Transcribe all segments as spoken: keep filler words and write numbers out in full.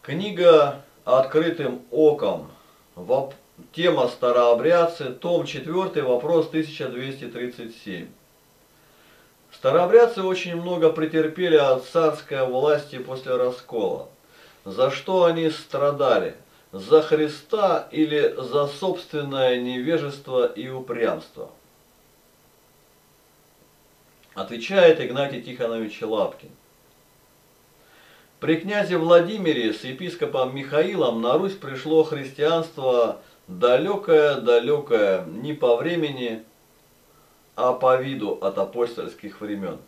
Книга «Открытым оком». Воп... Тема «Старообрядцы», том четвёртый, вопрос тысяча двести тридцать семь. Старообрядцы очень много претерпели от царской власти после раскола. За что они страдали? За Христа или за собственное невежество и упрямство? Отвечает Игнатий Тихонович Лапкин. При князе Владимире с епископом Михаилом на Русь пришло христианство далекое-далекое не по времени, а по виду от апостольских времен.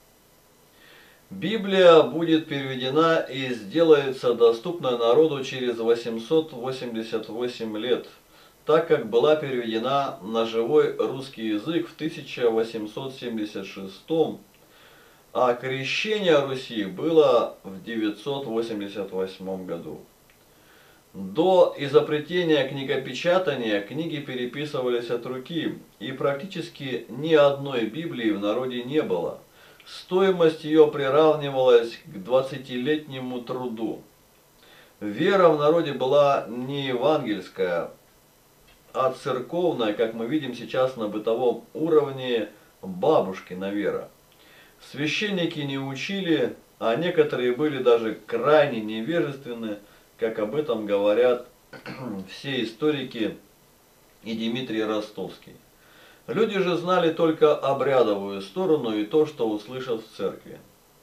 Библия будет переведена и сделается доступна народу через восемьсот восемьдесят восемь лет, так как была переведена на живой русский язык в тысяча восемьсот семьдесят шестом, а крещение Руси было в девятьсот восемьдесят восьмом году. До изобретения книгопечатания книги переписывались от руки, и практически ни одной Библии в народе не было. Стоимость ее приравнивалась к двадцатилетнему труду. Вера в народе была не евангельская, а церковная, как мы видим сейчас на бытовом уровне, бабушкина вера. Священники не учили, а некоторые были даже крайне невежественны, как об этом говорят все историки и Дмитрий Ростовский. Люди же знали только обрядовую сторону и то, что услышат в церкви.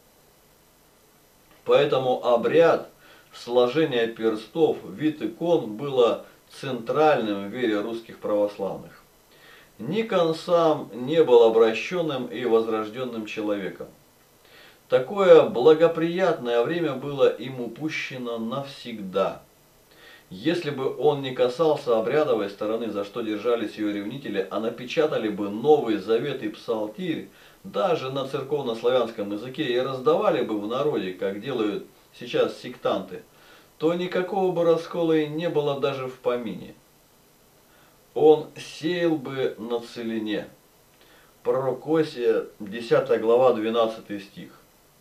Поэтому обряд, сложение перстов, вид икон было центральным в вере русских православных. Никон сам не был обращенным и возрожденным человеком. Такое благоприятное время было им упущено навсегда. Если бы он не касался обрядовой стороны, за что держались ее ревнители, а напечатали бы Новый Завет и Псалтирь, даже на церковно-славянском языке, и раздавали бы в народе, как делают сейчас сектанты, то никакого бы раскола и не было даже в помине. Он сеял бы на целине. Пророк Осия, десятая глава, двенадцатый стих.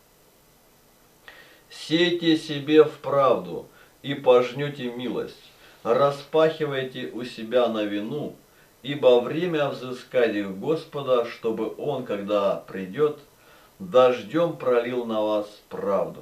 «Сейте себе в правду, и пожнете милость, распахивайте у себя на вину, ибо время взыскать их Господа, чтобы Он, когда придет, дождем пролил на вас правду».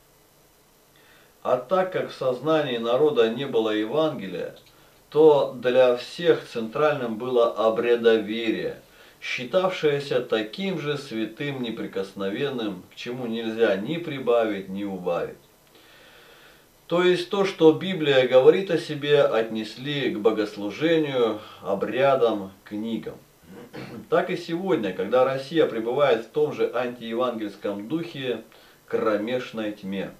А так как в сознании народа не было Евангелия, то для всех центральным было обрядоверие, считавшееся таким же святым неприкосновенным, к чему нельзя ни прибавить, ни убавить. То есть то, что Библия говорит о себе, отнесли к богослужению, обрядам, книгам. Так и сегодня, когда Россия пребывает в том же антиевангельском духе, кромешной тьме.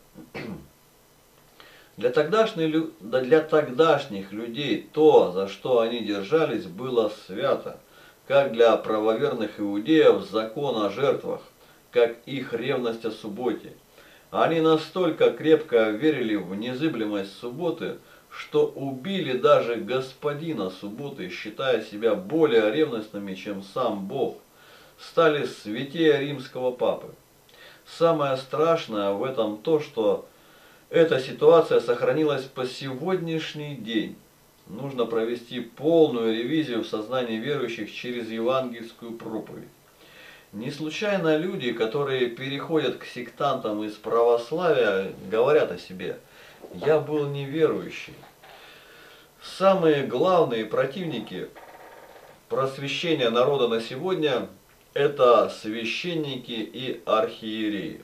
Для тогдашних, для тогдашних людей то, за что они держались, было свято, как для правоверных иудеев закон о жертвах, как их ревность о субботе. Они настолько крепко верили в незыблемость субботы, что убили даже господина субботы, считая себя более ревностными, чем сам Бог, стали святее римского папы. Самое страшное в этом то, что эта ситуация сохранилась по сегодняшний день. Нужно провести полную ревизию в сознании верующих через евангельскую проповедь. Не случайно люди, которые переходят к сектантам из православия, говорят о себе: «Я был неверующий». Самые главные противники просвещения народа на сегодня – это священники и архиереи.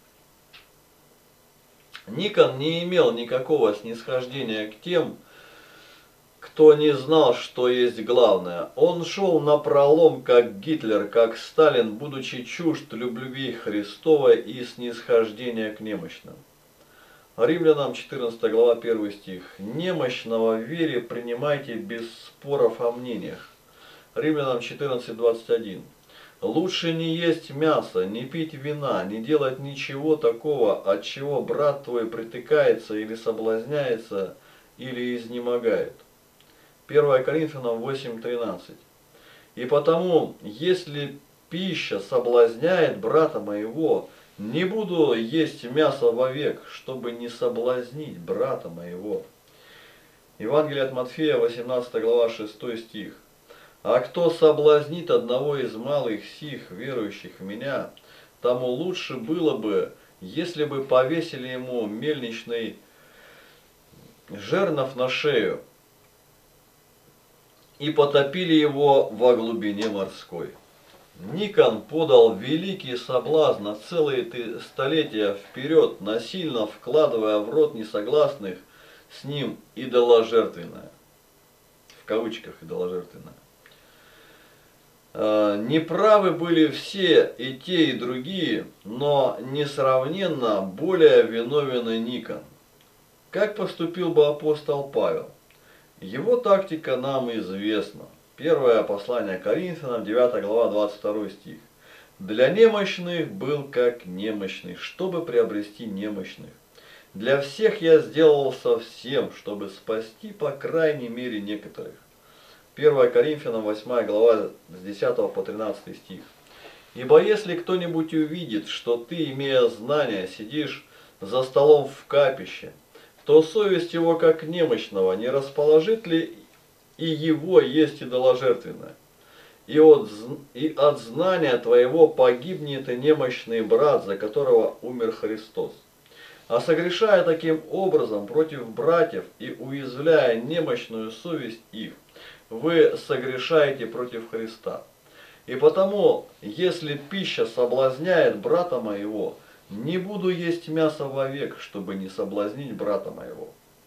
Никон не имел никакого снисхождения к тем, кто не знал, что есть главное. Он шел напролом, как Гитлер, как Сталин, будучи чужд любви Христовой и снисхождения к немощным. Римлянам четырнадцатая глава, первый стих. «Немощного в вере принимайте без споров о мнениях». Римлянам четырнадцать, двадцать один. «Лучше не есть мясо, не пить вина, не делать ничего такого, от чего брат твой притыкается или соблазняется, или изнемогает». первое Коринфянам восемь, тринадцать. «И потому, если пища соблазняет брата моего, Не буду есть мясо вовек, чтобы не соблазнить брата моего. Евангелие от Матфея, восемнадцатая глава, шестой стих. А кто соблазнит одного из малых сих, верующих в меня, тому лучше было бы, если бы повесили ему мельничный жернов на шею и потопили его во глубине морской. Никон подал великий соблазн на целые столетия вперед, насильно вкладывая в рот несогласных с ним идоложертвенное. В кавычках идоложертвенное. Неправы были все и те, и другие, но несравненно более виновен и Никон. Как поступил бы апостол Павел? Его тактика нам известна. Первое послание Коринфянам, девятая глава, двадцать второй стих. Для немощных был как немощный, чтобы приобрести немощных. Для всех я сделался всем, чтобы спасти по крайней мере некоторых. первое Коринфянам, восьмая глава, с десятого по тринадцатый стих. Ибо если кто-нибудь увидит, что ты, имея знания, сидишь за столом в капище, то совесть его как немощного не расположит ли и его есть идоложертвенное? И от, и от знания твоего погибнет и немощный брат, за которого умер Христос. А согрешая таким образом против братьев и уязвляя немощную совесть их, вы согрешаете против Христа. И потому, если пища соблазняет брата моего, не буду есть мясо вовек, чтобы не соблазнить брата моего.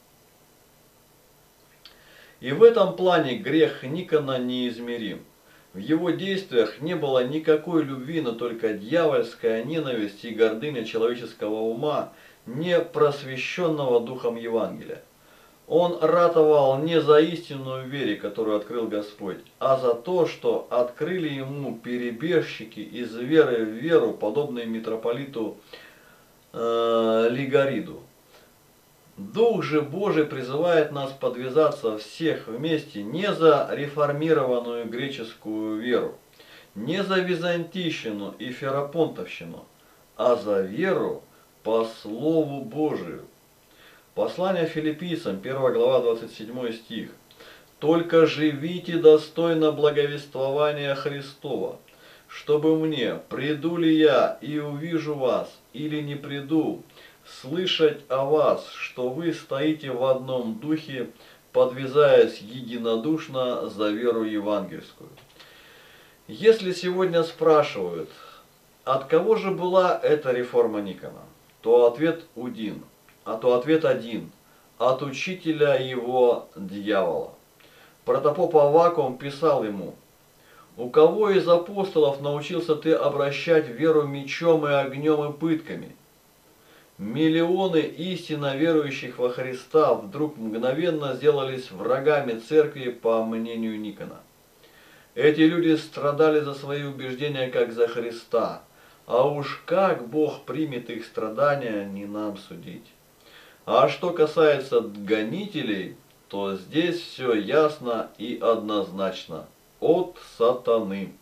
И в этом плане грех Никона неизмерим. В его действиях не было никакой любви, но только дьявольская ненависть и гордыня человеческого ума, не просвещенного духом Евангелия. Он ратовал не за истинную веру, которую открыл Господь, а за то, что открыли ему перебежчики из веры в веру, подобные митрополиту э, Лигариду. Дух же Божий призывает нас подвязаться всех вместе не за реформированную греческую веру, не за византийщину и ферапонтовщину, а за веру по Слову Божию. Послание Филиппийцам, первая глава, двадцать седьмой стих. «Только живите достойно благовествования Христова, чтобы мне, приду ли я и увижу вас, или не приду, слышать о вас, что вы стоите в одном духе, подвязаясь единодушно за веру евангельскую». Если сегодня спрашивают, от кого же была эта реформа Никона, то ответ один, а то ответ один – от учителя его дьявола. Протопоп Аввакум писал ему: «У кого из апостолов научился ты обращать веру мечом и огнем и пытками?» Миллионы истинно верующих во Христа вдруг мгновенно сделались врагами церкви, по мнению Никона. Эти люди страдали за свои убеждения, как за Христа, а уж как Бог примет их страдания, не нам судить. А что касается гонителей, то здесь все ясно и однозначно: от сатаны.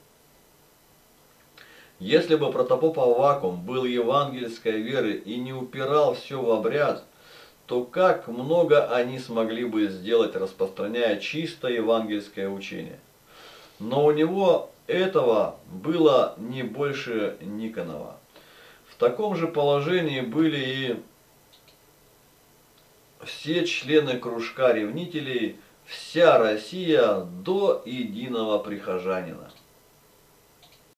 Если бы протопоп Аввакум был евангельской веры и не упирал все в обряд, то как много они смогли бы сделать, распространяя чисто евангельское учение. Но у него этого было не больше Никонова. В таком же положении были и все члены кружка ревнителей, вся Россия до единого прихожанина.